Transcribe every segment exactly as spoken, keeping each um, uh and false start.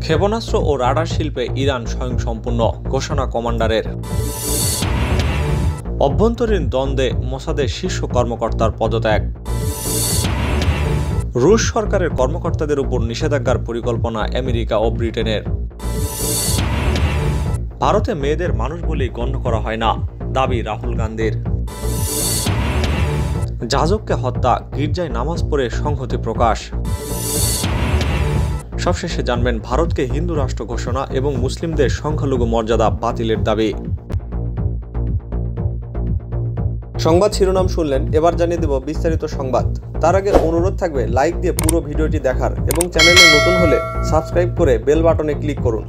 ক্ষেপণাস্ত্র ও রাডার শিল্পে ইরান স্বয়ংসম্পূর্ণ, ঘোষণা কমান্ডারের। অভ্যন্তরীণ দ্বন্দ্বে মোসাদের শীর্ষ কর্মকর্তার পদত্যাগ। রুশ সরকারের কর্মকর্তাদের উপর নিষেধাজ্ঞার পরিকল্পনা আমেরিকা ও ব্রিটেনের। ভারতে মেয়েদের মানুষ বলেই গণ্য করা হয় না, দাবি রাহুল গান্ধীর। যাজককে হত্যা, গির্জায় নামাজ পড়ে সংহতি প্রকাশ। সবশেষে জানবেন ভারতকে হিন্দু রাষ্ট্র ঘোষণা এবং মুসলিমদের সংখ্যালঘু মর্যাদা বাতিলের দাবি। সংবাদ শিরোনাম শুনলেন, এবার জানিয়ে দেব বিস্তারিত সংবাদ। তার আগে অনুরোধ থাকবে লাইক দিয়ে পুরো ভিডিওটি দেখার এবং চ্যানেলে নতুন হলে সাবস্ক্রাইব করে বেল বাটনে ক্লিক করুন।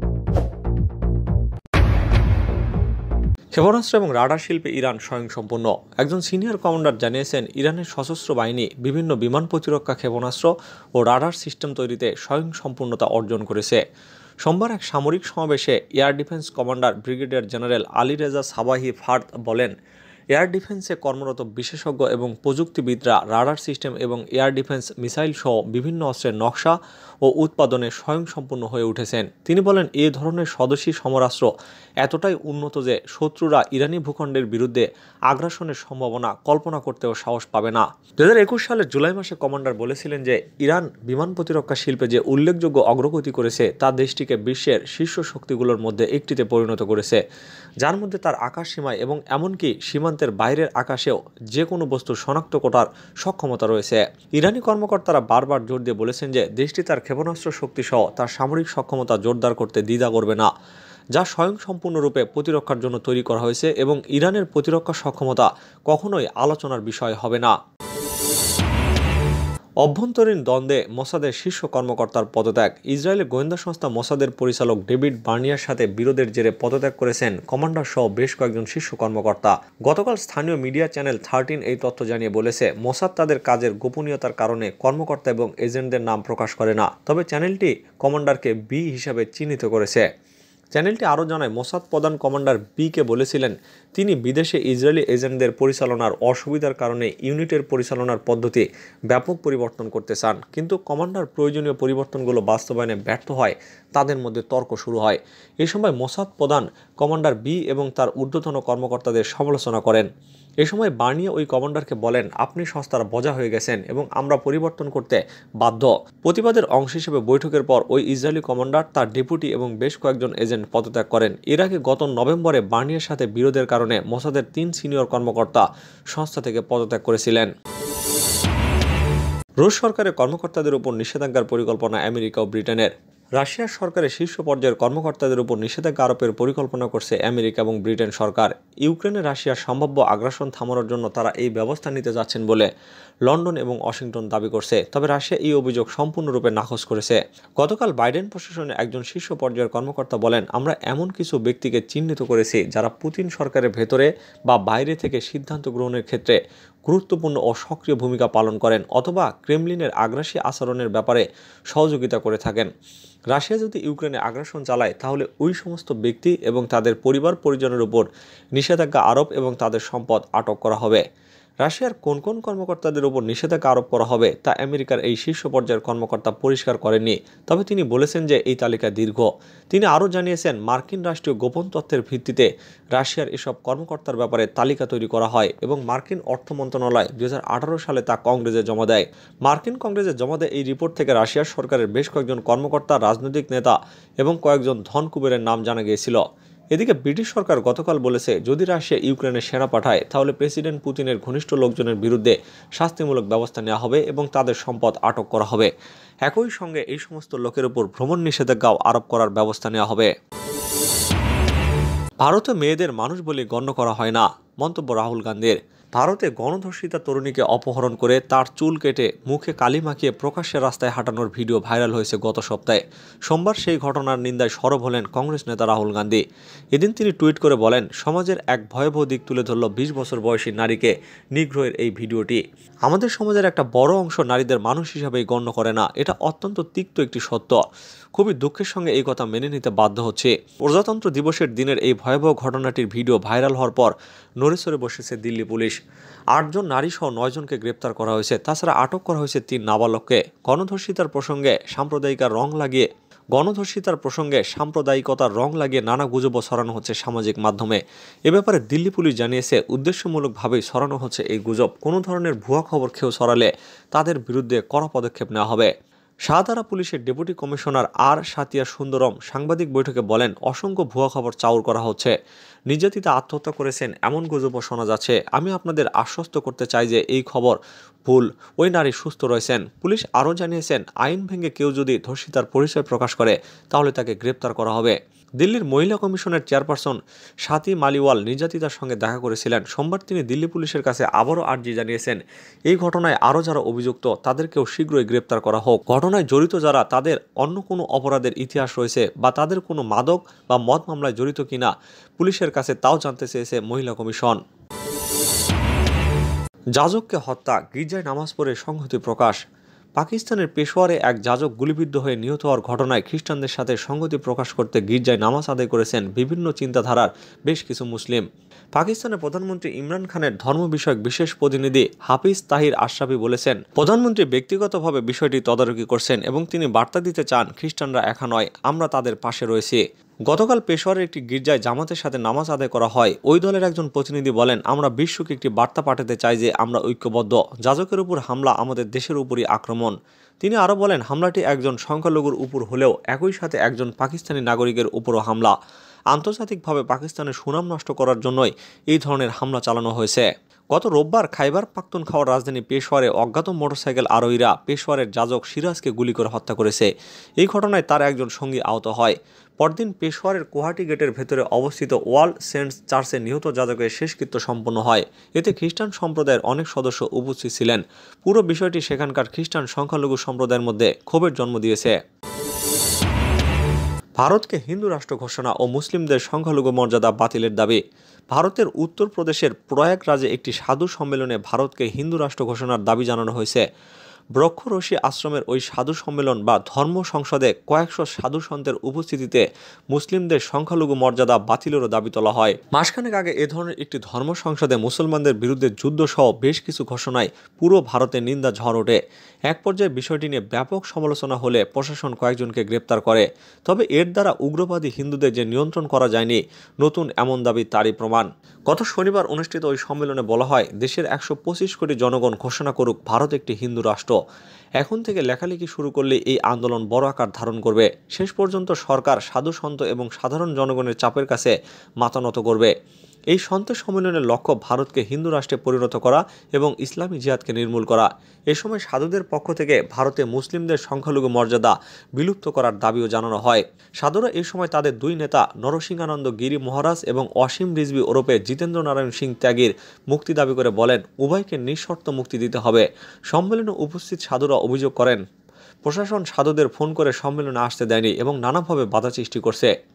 ক্ষেপণাস্ত্র এবং রাডার শিল্পে ইরান স্বয়ংসম্পূর্ণ। একজন সিনিয়র কমান্ডার জানিয়েছেন, ইরানের সশস্ত্র বাহিনী বিভিন্ন বিমান প্রতিরক্ষা ক্ষেপণাস্ত্র ও রাডার সিস্টেম তৈরিতে স্বয়ংসম্পূর্ণতা অর্জন করেছে। সোমবার এক সামরিক সমাবেশে air defence commander brigadier general Ali Reza Sabahi Fard বলেন, এয়ার ডিফেন্সে কর্মরত বিশেষজ্ঞ এবং প্রযুক্তিবিদরা রাডার সিস্টেম এবং এয়ার ডিফেন্স মিসাইল সহ বিভিন্ন অস্ত্রের নকশা ও উৎপাদনে স্বয়ংসম্পূর্ণ হয়ে উঠেছেন। তিনি বলেন, এই ধরনের স্বদেশী সমরাস্ত্র এতটাই উন্নত যে শত্রুরা ইরানি ভূখণ্ডের বিরুদ্ধে আগ্রাসনের সম্ভাবনা কল্পনা করতেও সাহস পাবে না। দু হাজার একুশ সালের জুলাই মাসে কমান্ডার বলেছিলেন যে ইরান বিমান প্রতিরক্ষা শিল্পে যে উল্লেখযোগ্য অগ্রগতি করেছে তা দেশটিকে বিশ্বের শীর্ষ শক্তিগুলোর মধ্যে একটিতে পরিণত করেছে, যার মধ্যে তার আকাশ সীমায় এবং এমনকি সীমান্তের বাইরের আকাশেও যে কোনো বস্তু শনাক্ত করার সক্ষমতা রয়েছে। ইরানি কর্মকর্তারা বারবার জোর দিয়ে বলেছেন যে দেশটি তার ক্ষেপণাস্ত্র শক্তি সহ তার সামরিক সক্ষমতা জোরদার করতে দ্বিধা করবে না, যা স্বয়ংসম্পূর্ণরূপে প্রতিরক্ষার জন্য তৈরি করা হয়েছে এবং ইরানের প্রতিরক্ষা সক্ষমতা কখনোই আলোচনার বিষয় হবে না। অভ্যন্তরীণ দ্বন্দ্বে মোসাদের শীর্ষ কর্মকর্তার পদত্যাগ। ইসরায়েলের গোয়েন্দা সংস্থা মোসাদের পরিচালক ডেভিড বার্নিয়ার সাথে বিরোধের জেরে পদত্যাগ করেছেন কমান্ডার সহ বেশ কয়েকজন শীর্ষ কর্মকর্তা। গতকাল স্থানীয় মিডিয়া চ্যানেল থার্টিন এই তথ্য জানিয়ে বলেছে, মোসাদ তাদের কাজের গোপনীয়তার কারণে কর্মকর্তা এবং এজেন্টদের নাম প্রকাশ করে না, তবে চ্যানেলটি কমান্ডারকে বি হিসাবে চিহ্নিত করেছে। চ্যানেলটি আরও জানায়, মোসাদ প্রধান কমান্ডার বিকে বলেছিলেন তিনি বিদেশে ইসরায়েলি এজেন্টদের পরিচালনার অসুবিধার কারণে ইউনিটের পরিচালনার পদ্ধতি ব্যাপক পরিবর্তন করতে চান, কিন্তু কমান্ডার প্রয়োজনীয় পরিবর্তনগুলো বাস্তবায়নে ব্যর্থ হয়। তাদের মধ্যে তর্ক শুরু হয়। এই সময় মোসাদ প্রধান কমান্ডার বি এবং তার ঊর্ধ্বতন কর্মকর্তাদের সমালোচনা করেন। এ সময় বার্নিয়া ওই কমান্ডারকে বলেন, আপনি সংস্থার বোঝা হয়ে গেছেন এবং আমরা পরিবর্তন করতে বাধ্য। প্রতিবাদের অংশ হিসেবে বৈঠকের পর ওই ইসরায়েলি কমান্ডার, তার ডেপুটি এবং বেশ কয়েকজন এজেন্ট পদত্যাগ করেন। এর আগে গত নভেম্বরে বার্নিয়ার সাথে বিরোধের কারণে মোসাদের তিন সিনিয়র কর্মকর্তা সংস্থা থেকে পদত্যাগ করেছিলেন। রুশ সরকারের কর্মকর্তাদের উপর নিষেধাজ্ঞার পরিকল্পনা আমেরিকা ও ব্রিটেনের। রাশিয়ার সরকারের শীর্ষ পর্যায়ের কর্মকর্তাদের উপর নিষেধাজ্ঞা আরোপের পরিকল্পনা করছে আমেরিকা এবং ব্রিটেন সরকার। ইউক্রেনে রাশিয়ার সম্ভাব্য আগ্রাসন থামানোর জন্য তারা এই ব্যবস্থা নিতে যাচ্ছেন বলে লন্ডন এবং ওয়াশিংটন দাবি করছে, তবে রাশিয়া এই অভিযোগ সম্পূর্ণরূপে নাকচ করেছে। গতকাল বাইডেন প্রশাসনের একজন শীর্ষ পর্যায়ের কর্মকর্তা বলেন, আমরা এমন কিছু ব্যক্তিকে চিহ্নিত করেছি যারা পুতিন সরকারের ভেতরে বা বাইরে থেকে সিদ্ধান্ত গ্রহণের ক্ষেত্রে গুরুত্বপূর্ণ ও সক্রিয় ভূমিকা পালন করেন অথবা ক্রেমলিনের আগ্রাসী আচরণের ব্যাপারে সহযোগিতা করে থাকেন। রাশিয়া যদি ইউক্রেনে আগ্রাসন চালায় তাহলে ওই সমস্ত ব্যক্তি এবং তাদের পরিবার পরিজনের উপর নিষেধাজ্ঞা আরোপ এবং তাদের সম্পদ আটক করা হবে। রাশিয়ার কোন কোন কর্মকর্তাদের উপর নিষেধাজ্ঞা আরোপ করা হবে তা আমেরিকার এই শীর্ষ পর্যায়ের কর্মকর্তা পরিষ্কার করেননি, তবে তিনি বলেছেন যে এই তালিকা দীর্ঘ। তিনি আরও জানিয়েছেন, মার্কিন রাষ্ট্রীয় গোপন তথ্যের ভিত্তিতে রাশিয়ার এসব কর্মকর্তার ব্যাপারে তালিকা তৈরি করা হয় এবং মার্কিন অর্থ মন্ত্রণালয় দুই হাজার আঠারো সালে তা কংগ্রেসে জমা দেয়। মার্কিন কংগ্রেসে জমা দেয় এই রিপোর্ট থেকে রাশিয়ার সরকারের বেশ কয়েকজন কর্মকর্তা, রাজনৈতিক নেতা এবং কয়েকজন ধন কুবেরের নাম জানা গিয়েছিল। এদিকে ব্রিটিশ সরকার গতকাল বলেছে, যদি রাশিয়া ইউক্রেনে সেনা পাঠায় তাহলে প্রেসিডেন্ট পুতিনের ঘনিষ্ঠ লোকজনের বিরুদ্ধে শাস্তিমূলক ব্যবস্থা নেওয়া হবে এবং তাদের সম্পদ আটক করা হবে। একই সঙ্গে এই সমস্ত লোকের উপর ভ্রমণ নিষেধাজ্ঞাও আরোপ করার ব্যবস্থা নেওয়া হবে। ভারতে মেয়েদের মানুষ বলে গণ্য করা হয় না, মন্তব্য রাহুল গান্ধীর। ভারতে গণধর্ষিতা তরুণীকে অপহরণ করে তার চুল কেটে মুখে কালি মাখিয়ে প্রকাশ্যে রাস্তায় হাঁটানোর ভিডিও ভাইরাল হয়েছে গত সপ্তাহে। সোমবার সেই ঘটনার নিন্দায় সরব হলেন কংগ্রেস নেতা রাহুল গান্ধী। এদিন তিনি টুইট করে বলেন, সমাজের এক ভয়াবহ দিক তুলে ধরল বিশ বছর বয়সী নারীকে নিগ্রহের এই ভিডিওটি। আমাদের সমাজের একটা বড় অংশ নারীদের মানুষ হিসাবেই গণ্য করে না, এটা অত্যন্ত তিক্ত একটি সত্য। খুবই দুঃখের সঙ্গে এই কথা মেনে নিতে বাধ্য হচ্ছে। প্রজাতন্ত্র দিবসের দিনের এই ভয়াবহ ঘটনাটির ভিডিও ভাইরাল হওয়ার পর নড়েচড়ে বসেছে দিল্লি পুলিশ। আটজন নারী সহ নয়জনকে গ্রেপ্তার করা হয়েছে, তাছাড়া আটক করা হয়েছে তিন নাবালককে। গণধর্ষিতার প্রসঙ্গে সাম্প্রদায়িক রং লাগিয়ে গণধর্ষিতার প্রসঙ্গে সাম্প্রদায়িকতার রং লাগিয়ে নানা গুজব ছড়ানো হচ্ছে সামাজিক মাধ্যমে। এ ব্যাপারে দিল্লি পুলিশ জানিয়েছে, উদ্দেশ্যমূলকভাবেই ছড়ানো হচ্ছে এই গুজব। কোনো ধরনের ভুয়া খবর কেউ ছড়ালে তাদের বিরুদ্ধে কড়া পদক্ষেপ নেওয়া হবে। শাহদারা পুলিশের deputy commissioner R Sathiya Sundaram সাংবাদিক বৈঠকে বলেন, অসংখ্য ভুয়া খবর চাউর করা হচ্ছে। নির্যাতিতা আত্মহত্যা করেছেন এমন গুজবও শোনা যাচ্ছে। আমি আপনাদের আশ্বস্ত করতে চাই যে এই খবর ভুল। ওই নারী সুস্থ রয়েছেন। পুলিশ আরও জানিয়েছেন, আইন ভেঙে কেউ যদি ধর্ষিতার পরিচয় প্রকাশ করে তাহলে তাকে গ্রেপ্তার করা হবে। দিল্লির মহিলা কমিশনের চেয়ারপারসন স্বাতি মালিওয়াল নির্যাতিতার সঙ্গে দেখা করেছিলেন। সোমবার তিনি দিল্লি পুলিশের কাছে আবারও আর্জি জানিয়েছেন, এই ঘটনায় আরও যারা অভিযুক্ত তাদেরকেও শীঘ্রই গ্রেপ্তার করা হোক। ঘটনায় জড়িত যারা, তাদের অন্য কোনো অপরাধের ইতিহাস রয়েছে বা তাদের কোনো মাদক বা মদ মামলায় জড়িত কিনা পুলিশের কাছে তাও জানতে চেয়েছে মহিলা কমিশন। যাজককে হত্যা, গির্জায় নামাজ পড়ে সংহতি প্রকাশ। পাকিস্তানের পেশোয়ারে এক যাজক গুলিবিদ্ধ হয়ে নিহত হওয়ার ঘটনায় খ্রিস্টানদের সাথে সংহতি প্রকাশ করতে গির্জায় নামাজ আদায় করেছেন বিভিন্ন চিন্তাধারার বেশ কিছু মুসলিম। পাকিস্তানের প্রধানমন্ত্রী ইমরান খানের ধর্ম বিষয়ক বিশেষ প্রতিনিধি হাফিজ তাহির আশরাফি বলেছেন, প্রধানমন্ত্রী ব্যক্তিগতভাবে বিষয়টি তদারকি করছেন এবং তিনি বার্তা দিতে চান, খ্রিস্টানরা একা নয়, আমরা তাদের পাশে রয়েছি। গতকাল পেশোয়ারের একটি গির্জায় জামাতের সাথে নামাজ আদায় করা হয়। ওই দলের একজন প্রতিনিধি বলেন, আমরা বিশ্বকে একটি বার্তা পাঠাতে চাই যে আমরা ঐক্যবদ্ধ। যাজকের উপর হামলা আমাদের দেশের উপরই আক্রমণ। তিনি আরও বলেন, হামলাটি একজন সংখ্যালঘুর উপর হলেও একই সাথে একজন পাকিস্তানি নাগরিকের উপরও হামলা। আন্তর্জাতিকভাবে পাকিস্তানের সুনাম নষ্ট করার জন্যই এই ধরনের হামলা চালানো হয়েছে। গত রোববার খাইবার পাখতুনখাওয়ার রাজধানী পেশোয়ারে অজ্ঞাত মোটরসাইকেল আরোহীরা পেশোয়ারের যাজক সিরাজকে গুলি করে হত্যা করেছে। এই ঘটনায় তার একজন সঙ্গী আহত হয়। পরদিন পেশোয়ারের কোহাটি গেটের ভেতরে অবস্থিত ওয়াল সেন্টস চার্চে নিহত যাজকের শেষকৃত্য সম্পন্ন হয়। এতে খ্রিস্টান সম্প্রদায়ের অনেক সদস্য উপস্থিত ছিলেন। পুরো বিষয়টি সেখানকার খ্রিস্টান সংখ্যালঘু সম্প্রদায়ের মধ্যে ক্ষোভের জন্ম দিয়েছে। ভারতকে হিন্দু রাষ্ট্র ঘোষণা ও মুসলিমদের সংখ্যালঘু মর্যাদা বাতিলের দাবি। ভারতের উত্তরপ্রদেশের প্রয়াগরাজে একটি সাধু সম্মেলনে ভারতকে হিন্দু রাষ্ট্র ঘোষণার দাবি জানানো হয়েছে। বৃক্ষরশি আশ্রমের ওই সাধু সম্মেলন বা ধর্ম সংসদে কয়েকশো সাধু সন্তের উপস্থিতিতে মুসলিমদের সংখ্যালঘু মর্যাদা বাতিলেরও দাবি তোলা হয়। মাসখানেক আগে এ ধরনের একটি ধর্ম সংসদে মুসলমানদের বিরুদ্ধে যুদ্ধ সহ বেশ কিছু ঘোষণায় পুরো ভারতে নিন্দা ঝড় ওঠে। এক পর্যায়ে বিষয়টি নিয়ে ব্যাপক সমালোচনা হলে প্রশাসন কয়েকজনকে গ্রেপ্তার করে। তবে এর দ্বারা উগ্রবাদী হিন্দুদের যে নিয়ন্ত্রণ করা যায়নি, নতুন এমন দাবি তারই প্রমাণ। গত শনিবার অনুষ্ঠিত ওই সম্মেলনে বলা হয়, দেশের একশো পঁচিশ কোটি জনগণ ঘোষণা করুক ভারত একটি হিন্দু রাষ্ট্র। এখন থেকে লেখালেখি শুরু করলে এই আন্দোলন বড় আকার ধারণ করবে। শেষ পর্যন্ত সরকার সাধু সন্ত এবং সাধারণ জনগণের চাপের কাছে মাথা নত করবে। এই সন্ত সম্মেলনের লক্ষ্য ভারতকে হিন্দু রাষ্ট্রে পরিণত করা এবং ইসলামী জিহাদকে নির্মূল করা। এ সময় সাধুদের পক্ষ থেকে ভারতে মুসলিমদের সংখ্যালঘু মর্যাদা বিলুপ্ত করার দাবিও জানানো হয়। সাধুরা এই সময় তাদের দুই নেতা নরসিংহানন্দ গিরি মহারাজ এবং অসীম রিজভি ওরফে জিতেন্দ্র নারায়ণ সিং ত্যাগীর মুক্তি দাবি করে বলেন, উভয়কে নিঃশর্ত মুক্তি দিতে হবে। সম্মেলনে উপস্থিত সাধুরা অভিযোগ করেন, প্রশাসন সাধুদের ফোন করে সম্মেলনে আসতে দেয়নি এবং নানাভাবে বাধা সৃষ্টি করছে।